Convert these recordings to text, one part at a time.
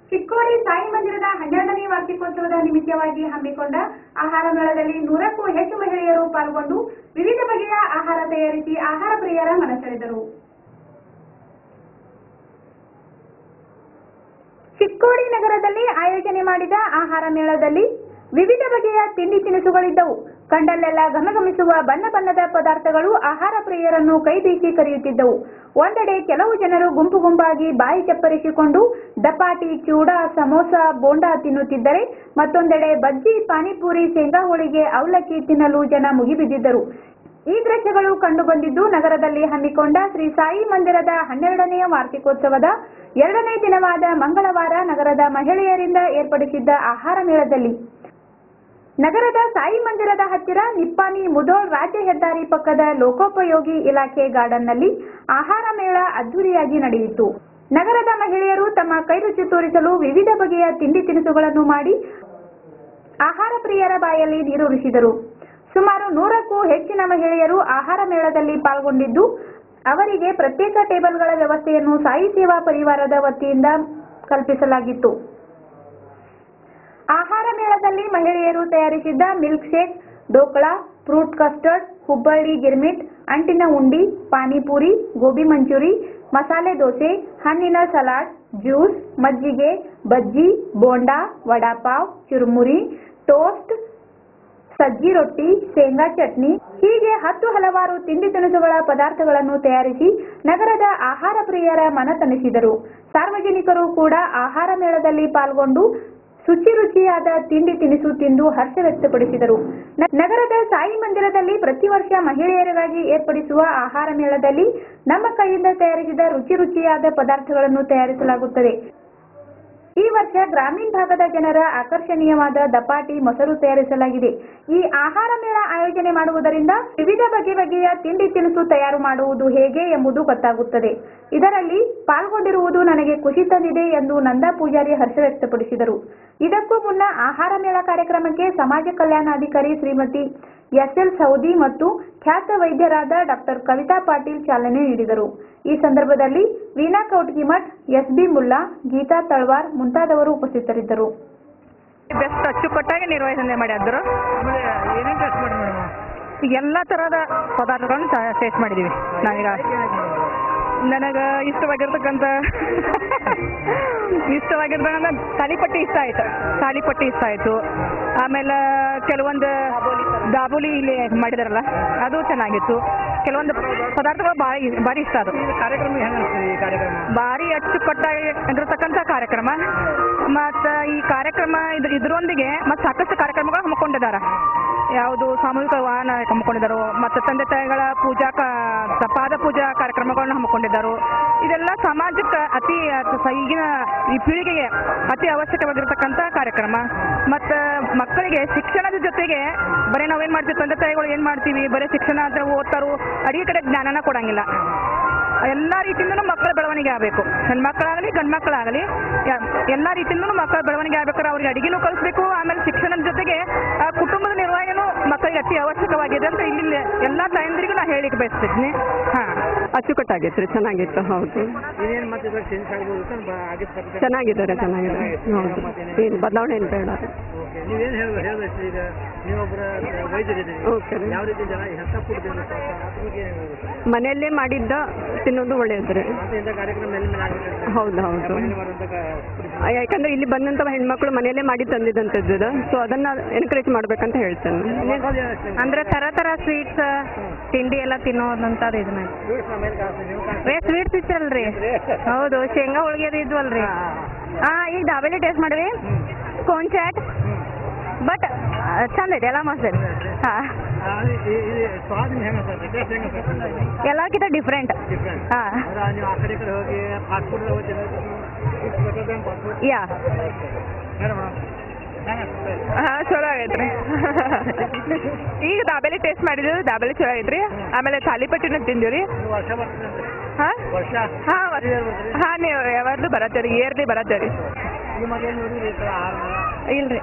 ಚಿಕ್ಕೋಡಿ ಸಾಯಿ ಮಂದಿರದ 12ನೇ ವಾರ್ಷಿಕೋತ್ಸವದ ನಿಮಿತ್ತವಾಗಿ ಹಮ್ಮಿಕೊಂಡ ಆಹಾರ ಮೇಳದಲ್ಲಿ 100ಕ್ಕೂ ಹೆಚ್ಚು ಮಹಿಳೆಯರು ಪಾಲ್ಗೊಂಡು ವಿವಿಧ ಬಗೆಯ ಆಹಾರ ತಯಾರಿಸಿ ಆಹಾರ ಪ್ರಿಯರ ಮನಸೆಳೆದರು. ಚಿಕ್ಕೋಡಿ ನಗರದಲ್ಲಿ ಆಯೋಜನೆ ಮಾಡಿದ ಆಹಾರ ಮೇಳದಲ್ಲಿ ವಿವಿಧ ಬಗೆಯ ತಿಂಡಿ ತಿನಿಸುಗಳಿದ್ದವು. ಕಂಡಲ್ಲೆಲ್ಲ ಘಮಘಮಿಸುವ ಬಣ್ಣ ಬಣ್ಣದ ಪದಾರ್ಥಗಳು ಆಹಾರ ಪ್ರಿಯರನ್ನು ಕೈಬೀಸಿ ಕರೆಯುತ್ತಿದ್ದವು. ಒಂದೆಡೆ ಕೆಲವು ಜನರು ಗುಂಪು ಗುಂಪಾಗಿ ಬಾಯಿ ಚಪ್ಪರಿಸಿಕೊಂಡು ದಪಾಟಿ, ಚೂಡಾ, ಸಮೋಸ, ಬೋಂಡಾ ತಿನ್ನುತ್ತಿದ್ದರೆ ಮತ್ತೊಂದೆಡೆ ಬಜ್ಜಿ, ಪಾನಿಪುರಿ, ಶೇಂಗಾ ಹೋಳಿಗೆ, ಅವಲಕ್ಕಿ ತಿನ್ನಲು ಜನ ಮುಗಿಬಿದ್ದಿದ್ದರು. ಈ ದೃಶ್ಯಗಳು ಕಂಡುಬಂದಿದ್ದು ನಗರದಲ್ಲಿ ಹಮ್ಮಿಕೊಂಡ ಶ್ರೀ ಸಾಯಿ ಮಂದಿರದ 12ನೇ ವಾರ್ಷಿಕೋತ್ಸವದ 2ನೇ ದಿನವಾದ ಮಂಗಳವಾರ ನಗರದ ಮಹಿಳೆಯರಿಂದ ಏರ್ಪಡಿಸಿದ್ದ ಆಹಾರ ಮೇಳದಲ್ಲಿ. ನಗರದ ಸಾಯಿ ಮಂದಿರದ ಹತ್ತಿರ ನಿಪ್ಪಾಣಿ ಮುಧೋಳ್ ರಾಜ್ಯ ಹೆದ್ದಾರಿ ಪಕ್ಕದ ಲೋಕೋಪಯೋಗಿ ಇಲಾಖೆ ಗಾರ್ಡನ್ನಲ್ಲಿ ಆಹಾರ ಮೇಳ ಅದ್ದೂರಿಯಾಗಿ ನಡೆಯಿತು. ನಗರದ ಮಹಿಳೆಯರು ತಮ್ಮ ಕೈರುಚಿ ತೋರಿಸಲು ವಿವಿಧ ಬಗೆಯ ತಿಂಡಿ ತಿನಿಸುಗಳನ್ನು ಮಾಡಿ ಆಹಾರ ಪ್ರಿಯರ ಬಾಯಲ್ಲಿ ನೀರೂರಿಸಿದರು. ಸುಮಾರು 100ಕ್ಕೂ ಹೆಚ್ಚಿನ ಮಹಿಳೆಯರು ಆಹಾರ ಮೇಳದಲ್ಲಿ ಪಾಲ್ಗೊಂಡಿದ್ದು ಅವರಿಗೆ ಪ್ರತ್ಯೇಕ ಟೇಬಲ್ಗಳ ವ್ಯವಸ್ಥೆಯನ್ನು ಸಾಯಿ ಸೇವಾ ಪರಿವಾರದ ವತಿಯಿಂದ ಕಲ್ಪಿಸಲಾಗಿತ್ತು. ಆಹಾರ ಮೇಳದಲ್ಲಿ ಮಹಿಳೆಯರು ತಯಾರಿಸಿದ್ದ milkshake, dhokla, fruit custard, Hubballi girmit, ಅಂಟಿನ ಉಂಡಿ, ಪಾನಿಪುರಿ, ಗೋಬಿ ಮಂಚೂರಿ, ಮಸಾಲೆ ದೋಸೆ, ಹಣ್ಣಿನ ಸಲಾಡ್, ಜ್ಯೂಸ್, ಮಜ್ಜಿಗೆ, ಬಜ್ಜಿ, ಬೋಂಡಾ, ವಡಾಪಾವ್, ಚುರುಮುರಿ, ಟೋಸ್ಟ್, ಸಜ್ಜಿ ರೊಟ್ಟಿ, ಶೇಂಗಾ ಚಟ್ನಿ ಹೀಗೆ 10 ಹಲವಾರು ತಿಂಡಿ ತಿನಿಸುಗಳ ಪದಾರ್ಥಗಳನ್ನು ತಯಾರಿಸಿ ನಗರದ ಆಹಾರ ಪ್ರಿಯರ ಮನತಣಿಸಿದರು. ಸಾರ್ವಜನಿಕರು ಕೂಡ ಆಹಾರ ಮೇಳದಲ್ಲಿ ಪಾಲ್ಗೊಂಡು ರುಚಿಯಾದ ತಿಂಡಿ ತಿನಿಸು ತಿಂದು ಹರ್ಷ ವ್ಯಕ್ತಪಡಿಸಿದರು. ನಗರದ ಸಾಯಿ ಮಂದಿರದಲ್ಲಿ ಪ್ರತಿ ವರ್ಷ ಮಹಿಳೆಯರಿಗಾಗಿ ಏರ್ಪಡಿಸುವ ಆಹಾರ ಮೇಳದಲ್ಲಿ ನಮ್ಮ ಕೈಯಿಂದ ತಯಾರಿಸಿದ ರುಚಿಯಾದ ಪದಾರ್ಥಗಳನ್ನು ತಯಾರಿಸಲಾಗುತ್ತದೆ. ಈ ವರ್ಷ ಗ್ರಾಮೀಣ ಭಾಗದ ಜನರ ಆಕರ್ಷಣೀಯವಾದ ದಪಾಟಿ, ಮೊಸರು ತಯಾರಿಸಲಾಗಿದೆ. ಈ ಆಹಾರ ಮೇಳ ಆಯೋಜನೆ ಮಾಡುವುದರಿಂದ ವಿವಿಧ ಬಗೆಯ ತಿಂಡಿ ತಿನಿಸು ತಯಾರು ಮಾಡುವುದು ಹೇಗೆ ಎಂಬುದು ಗೊತ್ತಾಗುತ್ತದೆ. ಇದರಲ್ಲಿ ಪಾಲ್ಗೊಂಡಿರುವುದು ನನಗೆ ಖುಷಿ ತಂದಿದೆ ಎಂದು ನಂದಾ ಪೂಜಾರಿ ಹರ್ಷ ವ್ಯಕ್ತಪಡಿಸಿದರು. ಇದಕ್ಕೂ ಮುನ್ನ ಆಹಾರ ಮೇಳ ಕಾರ್ಯಕ್ರಮಕ್ಕೆ ಸಮಾಜ ಕಲ್ಯಾಣಾಧಿಕಾರಿ ಶ್ರೀಮತಿ ಎಸ್.ಎಲ್. ಸೌದಿ ಮತ್ತು ಖ್ಯಾತ ವೈದ್ಯರಾದ ಡಾಕ್ಟರ್ ಕವಿತಾ ಪಾಟೀಲ್ ಚಾಲನೆ ನೀಡಿದರು. ಈ ಸಂದರ್ಭದಲ್ಲಿ ವೀಣಾ ಕೌಟ್ಗಿಮಠ್, ಎಸ್.ಬಿ. ಮುಲ್ಲಾ, ಗೀತಾ ತಳವಾರ್ ಮುಂತಾದವರು ಉಪಸ್ಥಿತರಿದ್ದರು. ಬೆಸ್ಟ್ ಅಚ್ಚುಕಟ್ಟಾಗಿ ನಿರ್ವಹಣೆ ಮಾಡಿದ್ರು. ಎಲ್ಲ ತರಹದ ಪದಾರ್ಥಗಳನ್ನು ಟೇಸ್ಟ್ ಮಾಡಿದೀವಿ ನಾವೀಗ. ನನಗೆ ಇಷ್ಟವಾಗಿರ್ತಕ್ಕಂಥ ತಾಲಿಪಟ್ಟಿ ಇಷ್ಟ ಆಯಿತು. ಆಮೇಲೆ ಕೆಲವೊಂದು ದಾಬೋಲಿ ಇಲ್ಲಿ ಮಾಡಿದಾರಲ್ಲ ಅದು ಚೆನ್ನಾಗಿತ್ತು. ಕೆಲವೊಂದು ಪದಾರ್ಥಗಳು ಭಾರಿ ಇಷ್ಟ. ಅದು ಭಾರಿ ಅಚ್ಚುಕಟ್ಟಾಗಿ ಇರತಕ್ಕಂಥ ಕಾರ್ಯಕ್ರಮ. ಮತ್ತು ಈ ಕಾರ್ಯಕ್ರಮ ಇದರೊಂದಿಗೆ ಮತ್ತು ಸಾಕಷ್ಟು ಕಾರ್ಯಕ್ರಮಗಳು ಹಮ್ಮಿಕೊಂಡಿದ್ದಾರೆ. ಯಾವುದು ಸಾಮೂಹಿಕ ವಾಹನ ಹಮ್ಮಿಕೊಂಡಿದ್ದರು, ಮತ್ತು ತಂದೆ ತಾಯಿಗಳ ಪಾದ ಪೂಜಾ ಕಾರ್ಯಕ್ರಮಗಳನ್ನು ಹಮ್ಮಿಕೊಂಡಿದ್ದರು. ಇದೆಲ್ಲ ಸಮಾಜಕ್ಕೆ ಈಗಿನ ಈ ಪೀಳಿಗೆಗೆ ಅತಿ ಅವಶ್ಯಕವಾಗಿರ್ತಕ್ಕಂಥ ಕಾರ್ಯಕ್ರಮ. ಮತ್ತು ಮಕ್ಕಳಿಗೆ ಶಿಕ್ಷಣದ ಜೊತೆಗೆ ಬರೀ ನಾವೇನು ಮಾಡ್ತೀವಿ, ತಂದೆ ತಾಯಿಗಳು ಏನು ಮಾಡ್ತೀವಿ, ಬರೀ ಶಿಕ್ಷಣ ಅಂತ ಓದ್ತಾರೋ, ಅಡಿಗೆ ಕಡೆ ಜ್ಞಾನನ ಕೊಡಂಗಿಲ್ಲ. ಎಲ್ಲ ರೀತಿಯಿಂದನೂ ಮಕ್ಕಳ ಬೆಳವಣಿಗೆ ಆಗಬೇಕು. ಹೆಣ್ಮಕ್ಳಾಗಲಿ ಗಂಡು ಮಕ್ಕಳಾಗಲಿ ಎಲ್ಲ ರೀತಿಯಿಂದನೂ ಮಕ್ಕಳ ಬೆಳವಣಿಗೆ ಆಗ್ಬೇಕಾದ್ರೆ ಅವ್ರಿಗೆ ಅಡಿಗೆನೂ ಕಲಿಸ್ಬೇಕು. ಆಮೇಲೆ ಶಿಕ್ಷಣದ ಜೊತೆಗೆ ಕುಟುಂಬದ ನಿರ್ವಹಣೆನೂ ಮಕ್ಕಳಿಗೆ ಅತಿ ಅವಶ್ಯಕವಾಗಿದೆ ಅಂತ ಇಲ್ಲಿ ಎಲ್ಲ ತಾಯಂದಿರಿಗೂ ನಾನು ಹೇಳಿಕ್ಕೆ ಬಯಸ್ತಿದ್ದೀನಿ. ಅಚ್ಚುಕಟ್ಟಾಗಿತ್ತು ರೀ, ಚೆನ್ನಾಗಿತ್ತು. ಹೌದು, ಚೆನ್ನಾಗಿದ್ದಾರೆ. ಹೌದು, ಏನು ಬದಲಾವಣೆ ಏನು ಬೇಡ. ಮನೆಯಲ್ಲೇ ಮಾಡಿದ್ದ ತಿನ್ನೋದು ಒಳ್ಳೆಯದು ರೀ. ಹೌದು, ಯಾಕಂದ್ರೆ ಇಲ್ಲಿ ಬಂದಂತ ಹೆಣ್ಮಕ್ಳು ಮನೆಯಲ್ಲೇ ಮಾಡಿ ತಂದಿದ್ದಂಥದ್ದು. ಸೊ ಅದನ್ನ ಎನ್ಕರೇಜ್ ಮಾಡ್ಬೇಕಂತ ಹೇಳ್ತೇನೆ. ಅಂದ್ರೆ ತರ ಸ್ವೀಟ್ಸ್ ತಿಂಡಿ ಎಲ್ಲ ತಿನ್ನೋದಂತದ್ದು ಇದನ್ನ ಸ್ವೀಟ್ಸ್ ಇತ್ತಲ್ರಿ. ಹೌದು, ಶೇಂಗಾ ಹೋಳಿಗೆ ಅದು ಇದ್ವಲ್ರಿ. ಈಗ ದಾಬೇಲಿ ಟೇಸ್ಟ್ ಮಾಡಿವಿ, ಕೋನ್ ಚಾಟ್. ಬಟ್ ಚಂದ ಐತೆ, ಎಲ್ಲ ಮಸ್ತ್ ಐತೆ. ಎಲ್ಲಕ್ಕಿಂತ ಡಿಫ್ರೆಂಟ್. ಯಾ ಚಲೋ ಆಗೈತ್ರಿ. ಈಗ ದಾಬೇಲಿ ಟೇಸ್ಟ್ ಮಾಡಿದ್ವಿ, ದಾಬೇಲಿ ಚಲೋ ಐತ್ರಿ. ಆಮೇಲೆ ತಾಲಿಪಟ್ಟಿನ ತಿಂದಿವ್ರಿ. ನೀವು ಯಾವಾಗಲೂ ಬರತ್ತೇರಿ, ಇಯರ್ಲಿ ಬರತ್ತೇರಿ. ಇಲ್ರಿ,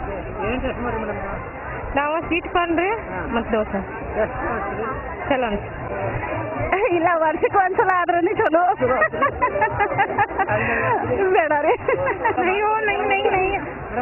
ನಾವು ಸ್ವೀಟ್ ಕಾರ್ನ್ ರೀ ಮತ್ತು ದೋಸೆ ಚಲೋ ಇಲ್ಲ. ವರ್ಷಕ್ಕೆ ಒಂದ್ಸಲ ಆದ್ರೂ ಚಲೋ ಬೇಡ ರೀ. नाही हो नाही नाही नाही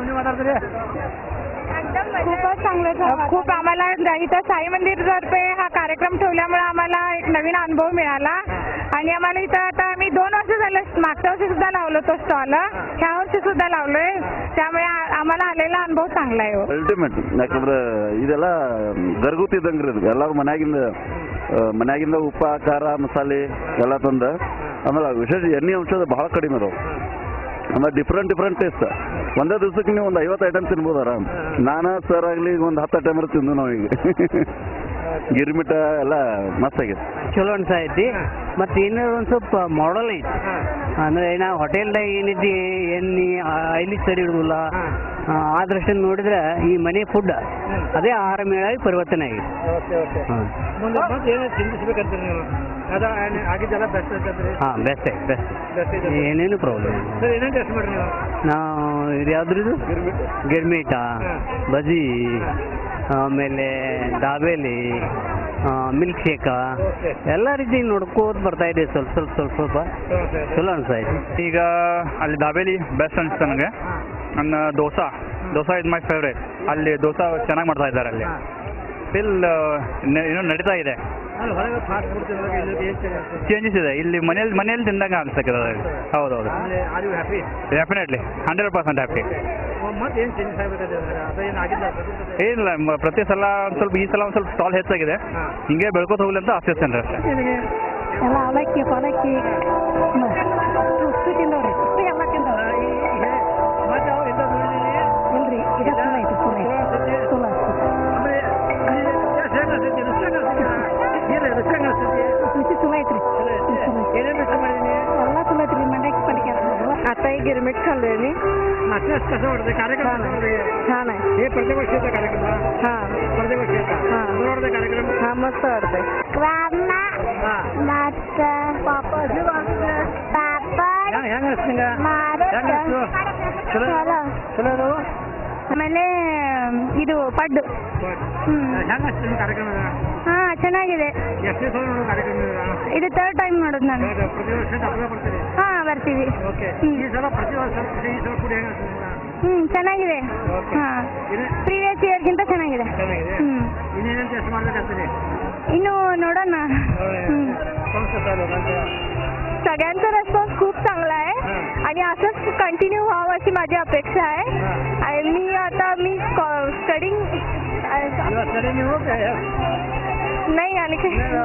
खूपच चांगलं झालं. खूप आम्हाला इथं साई मंदिरतर्फे हा कार्यक्रम ठेवल्यामुळे आम्हाला एक नवीन अनुभव मिळाला आणि आम्हाला इथं आता आम्ही 2 वर्ष झालं मागच्या वर्षी सुद्धा लावलो तो स्टॉल ह्या वर्षी सुद्धा लावलोय त्यामुळे आम्हाला आलेला अनुभव चांगला आहे. ಅಲ್ಟಿಮೇಟ್ ಯಾಕಂದ್ರೆ ಇದೆಲ್ಲ ಗರ್ಗುತಿ ಇದ್ದಂಗ್ರಿ ಇದು ಎಲ್ಲರೂ ಮನ್ಯಾಗಿಂದ ಉಪ್ಪ ಖಾರ ಮಸಾಲೆ ಎಲ್ಲ ತಂದು ಆಮೇಲೆ ವಿಶೇಷ ಎಣ್ಣೆ ಅಂಶದ ಭಾಳ ಕಡಿಮೆ ಅದಾವೆ ಆಮೇಲೆ ಡಿಫ್ರೆಂಟ್ ಟೇಸ್ಟ್ ಒಂದೇ ದಿವ್ಸಕ್ಕೆ ನೀವು ಒಂದು 50 ಐಟಮ್ ತಿನ್ಬೋದು ಆರಾಮ್. ನಾನು ಸರ್ ಆಗಲಿ ಒಂದು 10 ಐಟಮ್ ತಿಂದು ನಾವು ಈಗ ಗಿರ್ಮಿಟ ಎಲ್ಲ ಮಸ್ತ್ ಆಗೈತೆ ಚಲೋ ಅನ್ಸೈತಿ ಮತ್ತು ಏನಾದ್ರು ಒಂದು ಸ್ವಲ್ಪ ಮಾಡಲ್ ಐತಿ ಅಂದರೆ ನಾವು ಹೋಟೆಲ್ದಾಗ ಏನಿದ್ದು ಎಣ್ಣೆ ಆಯಿಲಿ ಸರಿ ಇಡುವುದಿಲ್ಲ ಆ ದೃಷ್ಟಿಯಿಂದ ನೋಡಿದ್ರೆ ಈ ಮನೆ ಫುಡ್ ಅದೇ ಆಹಾರ ಮೇಳಾಗಿ ಪರಿವರ್ತನೆ ಆಗಿದೆ. ಹಾಂ ಬೆಸ್ಟ್ ಏನೇನು ಪ್ರಾಬ್ಲಮ್ ನಾವು ಇದು ಯಾವ್ದು ಇದು ಗಿರ್ಮಿಟ ಬಜಿ ಆಮೇಲೆ ದಾಬೇಲಿ ಮಿಲ್ಕ್ ಶೇಕ ಎಲ್ಲ ರೀತಿ ನೋಡ್ಕೋತ ಬರ್ತಾ ಇದೆ ಸ್ವಲ್ಪ ಚಲೋ ಅನ್ಸಾಯ್ತು. ಈಗ ಅಲ್ಲಿ ದಾಬೇಲಿ ಬೆಸ್ಟ್ ಅನಿಸ್ತು ನನಗೆ. ನನ್ನ ದೋಸಾ ಇಸ್ ಮೈ ಫೇವ್ರೇಟ್. ಅಲ್ಲಿ ದೋಸಾ ಚೆನ್ನಾಗಿ ಮಾಡ್ತಾ ಇದ್ದಾರೆ. ಅಲ್ಲಿ ಫಿಲ್ ಏನೋ ನಡೀತಾ ಇದೆ, ಚೇಂಜಸ್ ಇದೆ. ಇಲ್ಲಿ ಮನೇಲಿ ತಿಂದಾಗ ಅನ್ಸಕ್ಕೆ ಹೌದೌದು ಡೆಫಿನೆಟ್ಲಿ 100% ಹ್ಯಾಪಿ. ಏನಿಲ್ಲ ಪ್ರತಿ ಸಲ ಒಂದು ಸ್ವಲ್ಪ ಈ ಸಲ ಒಂದು ಸ್ವಲ್ಪ ಸ್ಟಾಲ್ ಹೆಚ್ಚಾಗಿದೆ, ಹಿಂಗೆ ಬೆಳ್ಕೊತ ಹೋಗ್ಲಿ ಅಂತ ಆಶಿಸ್ತೇನೆ ಅಷ್ಟೇ. ಎಲ್ಲ ಅವಲಕ್ಕಿ ಪಲಕ್ಕಿ ಉಪ್ಪು ತಿಂದವ್ರಿ ಉಪ್ಪು ಎಲ್ಲ ತಿಂದವ್ರಿ ಇಲ್ರಿ ಇದು ಚಲೋ ಐತಿ ಚಲೋ ರುಚಿ ಚಲೋ ಐತ್ರಿ ಎಲ್ಲ ಚಲೋ ಐತ್ರಿ ಮಂಡ್ಯಕ್ಕೆ पडके आता एक गिरमिट खाल्लोय कसं वाटतं कार्यक्रम छान आहे. हे प्रत्येक वर्षीचा कार्यक्रम हां प्रत्येक वर्षीचा हां वाटतं कार्यक्रम हां मस्त वाटतंय. पापड ಹೆಂಗ ಅನಿಸ್ತಿಂಗ ಚಲೋ ಆಮೇಲೆ ಇದು ಪಡ್ಡು ಹೆಂಗ ಅನಿಸ್ತೀನಿ ಕಾರ್ಯಕ್ರಮ ಹಾಂ ಚೆನ್ನಾಗಿದೆ. ಎಷ್ಟು ಸಲ ನೋಡೋ ಕಾರ್ಯಕ್ರಮ ಇದು 3rd ಟೈಮ್ ನೋಡೋದು ನಾನು. ಪ್ರತಿ ವರ್ಷ ಹಬ್ಬ ಬರ್ತೀರಿ? ಹಾಂ ಬರ್ತೀವಿ. ಓಕೆ ಈ ಸಲ ಪ್ರತಿ ವರ್ಷ ಈ ಸಲ ಕೂಡ ಹೆಂಗ ಚೆನ್ನಾಗಿದೆ. ಹಾಂ ಪ್ರೀವಿಯಸ್ ಇಯರ್ಗಿಂತ ಚೆನ್ನಾಗಿದೆ. ಇನ್ನೇನೇನು ಟೆಸ್ಟ್ ಮಾಡ್ಬೇಕಾಗ್ತದೆ ಇನ್ನು ನೋಡೋಣ. सगळ्यांचा रिस्पॉन्स खूप चांगला आहे आणि असंच कंटिन्यू व्हावं अशी माझी अपेक्षा आहे. आणि मी स्टडिंग नाही आणि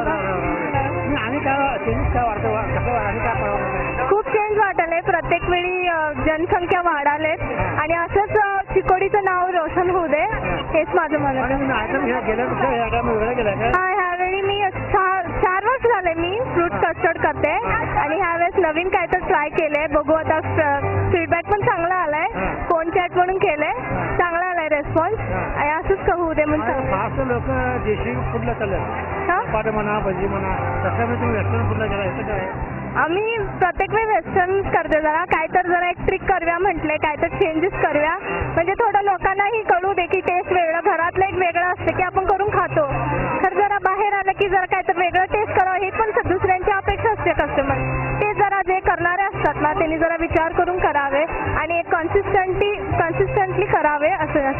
खूप चेंज वाटायलंय. प्रत्येक वेळी जनसंख्या वाढालेत आणि असंच चिकोडीचं नाव रोशन होऊ दे हेच माझं म्हणणं. ह्यावेळी मी 4 वर्ष झाले मी फ्रूट कस्टर्ड करते आणि ह्यावेळेस नवीन काय तर ट्राय केलंय. बघू आता फीडबॅक पण चांगला आलाय. फोन चॅट म्हणून केलंय, चांगला आलाय रेस्पॉन्स आणि असंच होऊ दे म्हणून. फास्ट लोक देशी फूडला चालले पाट म्हणा भजी म्हणा तसं मी तुम्ही वेस्टर्न फूडला गेला येतं काय? आम्ही प्रत्येक वेळी वेस्टर्न करते. जरा एक ट्रिक करूया म्हटले, काय तर चेंजेस करूया म्हणजे थोडं लोकांनाही कळू दे की टेस्ट वेगळं घरातलं एक वेगळं असते की आपण करून खातो. तर जरा बाहेर आलं की जरा काय तर वेगळं टेस्ट करावं हे पण दुसऱ्यांची अपेक्षा असते कस्टमर. ते जरा जे करणारे असतात ना त्यांनी जरा विचार करून करावे आणि एक कन्सिस्टंटली करावे असं.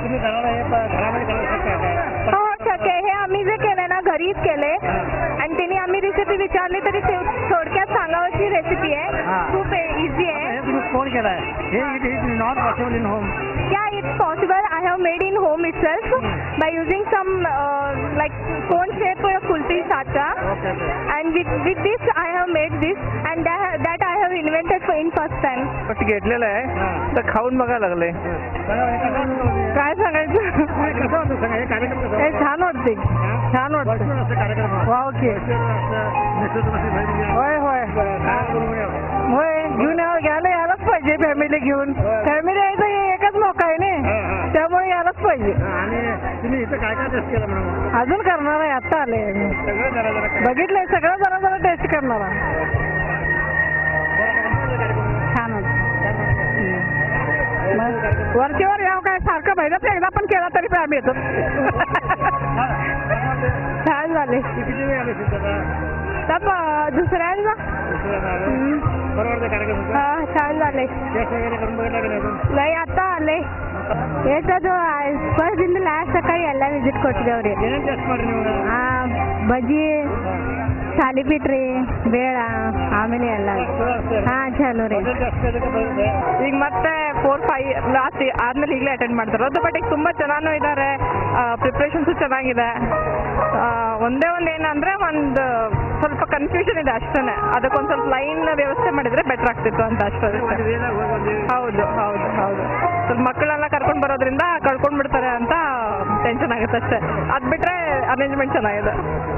हो शक्य हे आम्ही जे केलंय ना घरीच केले आणि त्यांनी आम्ही रेसिपी विचारली तरी थोडक्यात सांगावची रेसिपी आहे. खूप इझी आहे. फोन केला हे it is not possible in home. Yeah, it's possible. I have made in home itself by using some like cone shape kulfi sacha. Okay. And with this I have made this and that I have invented in first time. फक्त घेतलेलं आहे तर खाऊन बघायला लागले. काय सांगायचं हे छान वाटते वा. ओके होय घेऊन घ्यायलाच पाहिजे. फॅमिली घेऊन फॅमिली यायचं हे एकच मौका आहे ना, त्यामुळे यायलाच पाहिजे. आणि तुम्ही इथं काय टेस्ट केलं म्हणून अजून करणार आहे. आता आले बघितलंय सगळं जरा टेस्ट करणार आहे. छान वरचेवर याव काय सारखं महिन्यात एकदा पण केला तरी पण आम्ही येतो. छान झाले. किती वेळ आले दुसऱ्यांदा कार्यक्रम छान झाले नाही आता आले येतो फर्स्ट ಇಂದ ಲಾಸ್ಟ್ ಸಕಾळी ಎಲ್ಲ ವಿಸಿಟ್ ಕೊಟ್ಟಿದ್ದೇವ್ರಿ ಬಜ್ಜಿ थालीपीठ ರೀ ಬೇಡ ಆಮೇಲೆ ಎಲ್ಲ ಹಾಂ ಚಲೋ ರೀ ಈಗ ಮತ್ತೆ 4-5 ಲಾಸ್ಟ್ ಆದ್ಮೇಲೆ ಈಗಲೇ ಅಟೆಂಡ್ ಮಾಡ್ತಾರೆ ಅದು ಬಟ್ ಈಗ ತುಂಬ ಚೆನ್ನಾಗೂ ಇದ್ದಾರೆ ಪ್ರಿಪ್ರೇಷನ್ಸು ಚೆನ್ನಾಗಿದೆ ಒಂದೇ ಒಂದು ಏನಂದರೆ ಒಂದು ಸ್ವಲ್ಪ ಕನ್ಫ್ಯೂಷನ್ ಇದೆ ಅಷ್ಟೇ ಅದಕ್ಕೊಂದು ಸ್ವಲ್ಪ ಲೈನ್ ವ್ಯವಸ್ಥೆ ಮಾಡಿದರೆ ಬೆಟರ್ ಆಗ್ತಿತ್ತು ಅಂತ ಅಷ್ಟೇ ಹೌದು ಹೌದು ಹೌದು ಸ್ವಲ್ಪ ಮಕ್ಕಳೆಲ್ಲ ಕರ್ಕೊಂಡು ಬರೋದ್ರಿಂದ ಕಳ್ಕೊಂಡು ಬಿಡ್ತಾರೆ ಅಂತ ಟೆನ್ಷನ್ ಆಗುತ್ತೆ ಅಷ್ಟೇ ಅದು ಬಿಟ್ಟರೆ ಅರೇಂಜ್ಮೆಂಟ್ ಚೆನ್ನಾಗಿದೆ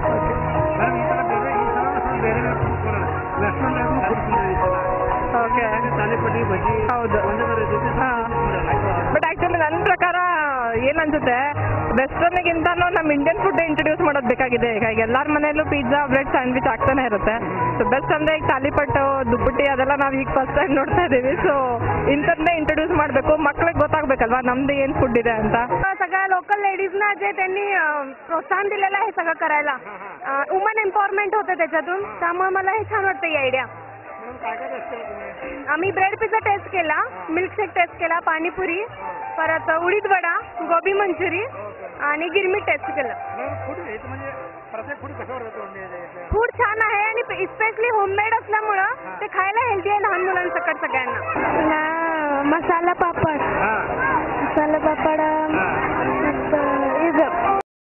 ಓಕೆ ಹೌದು ಹಾಂ ಬಟ್ ಆ್ಯಕ್ಚುಲಿ ನನ್ನ ಪ್ರಕಾರ ಏನನ್ಸುತ್ತೆ ವೆಸ್ಟರ್ನಿಗಿಂತನೂ ನಮ್ಮ ಇಂಡಿಯನ್ ಫುಡ್ ಇಂಟ್ರೊಡ್ಯೂಸ್ ಮಾಡೋದು ಬೇಕಾಗಿದೆ ಈಗ ಎಲ್ಲರ ಮನೆಯಲ್ಲೂ ಪಿಜ್ಜಾ ಬ್ರೆಡ್ ಸ್ಯಾಂಡ್ವಿಚ್ ಆಗ್ತಾನೆ ಇರುತ್ತೆ ಸೊ ಬೆಸ್ಟ್ ಅಂದರೆ ಈಗ ತಾಲಿಪಟ್ಟು ದುಪ್ಪಟ್ಟಿ ಅದೆಲ್ಲ ನಾವು ಈಗ ಫಸ್ಟ್ ಟೈಮ್ ನೋಡ್ತಾ ಇದ್ದೀವಿ ಸೊ ಇಂಥದ್ದೇ ಇಂಟ್ರೊड्यूस ಮಾಡಬೇಕು मಕ್ಕಳಿಗೆ ಗೊತ್ತಾಗಬೇಕल्वा नಮ್ಮದು ಏನು फूड ಇದೆ ಅಂತ सगळ्या लोकल लेडीजना जे त्यांनी प्रोत्साहन दिलेलं आहे सगळं करायला वुमन एम्पॉवरमेंट होते त्याच्यातून त्यामुळे मला हे छान वाटतं ही आयडिया आम्ही ब्रेड पिझ्झा टेस्ट केला मिल्कशेक टेस्ट केला पाणीपुरी परत उडीद वडा गोबी मंचुरी आणि गिरमीट टेस्ट केलं फूड छान आहे आणि स्पेशली होममेड असल्यामुळं ते खायला हेल्दी आहे लहान मुलांसकट सगळ्यांना मसाला पापड